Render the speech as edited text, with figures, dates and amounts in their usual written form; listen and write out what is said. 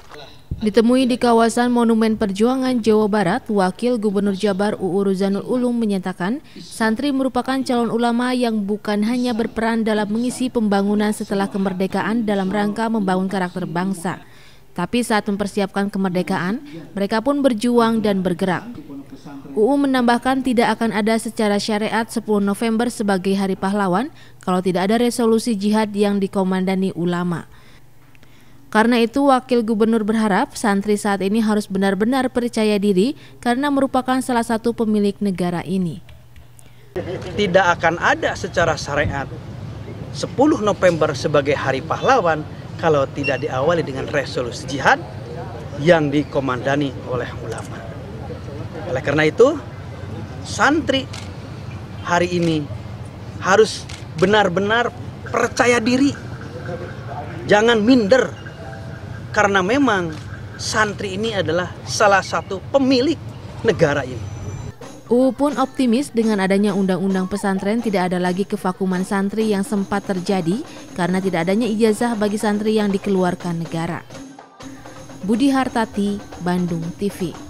Ditemui di kawasan Monumen Perjuangan Jawa Barat, Wakil Gubernur Jabar UU Ruzanul Ulum menyatakan santri merupakan calon ulama yang bukan hanya berperan dalam mengisi pembangunan setelah kemerdekaan dalam rangka membangun karakter bangsa, tapi saat mempersiapkan kemerdekaan, mereka pun berjuang dan bergerak. UU menambahkan tidak akan ada secara syariat 10 November sebagai Hari Pahlawan kalau tidak ada resolusi jihad yang dikomandani ulama. Karena itu, Wakil Gubernur berharap santri saat ini harus benar-benar percaya diri karena merupakan salah satu pemilik negara ini. Tidak akan ada secara syariat 10 November sebagai Hari Pahlawan kalau tidak diawali dengan resolusi jihad yang dikomandani oleh ulama. Oleh karena itu, santri hari ini harus benar-benar percaya diri, jangan minder. Karena memang santri ini adalah salah satu pemilik negara ini. UU pun optimis dengan adanya undang-undang pesantren tidak ada lagi kevakuman santri yang sempat terjadi karena tidak adanya ijazah bagi santri yang dikeluarkan negara. Budi Hartati, Bandung TV.